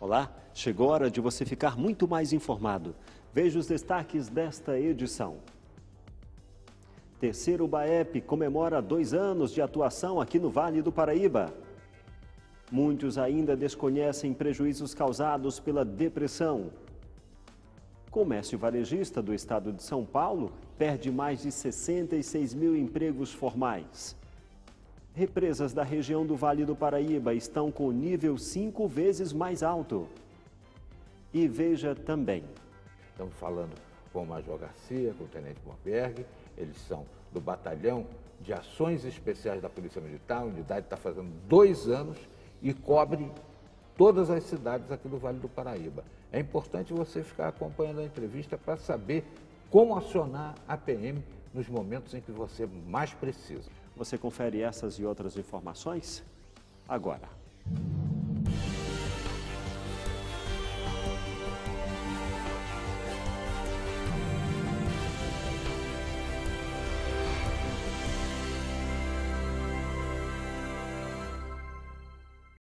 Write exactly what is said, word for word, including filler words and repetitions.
Olá, chegou a hora de você ficar muito mais informado. Veja os destaques desta edição. Terceiro BAEP comemora dois anos de atuação aqui no Vale do Paraíba. Muitos ainda desconhecem prejuízos causados pela depressão. Comércio varejista do estado de São Paulo perde mais de sessenta e seis mil empregos formais. Represas da região do Vale do Paraíba estão com nível cinco vezes mais alto. E veja também. Estamos falando com o Major Garcia, com o Tenente Morberg, eles são do Batalhão de Ações Especiais da Polícia Militar, a unidade está fazendo dois anos e cobre todas as cidades aqui do Vale do Paraíba. É importante você ficar acompanhando a entrevista para saber como acionar a P M nos momentos em que você mais precisa. Você confere essas e outras informações agora.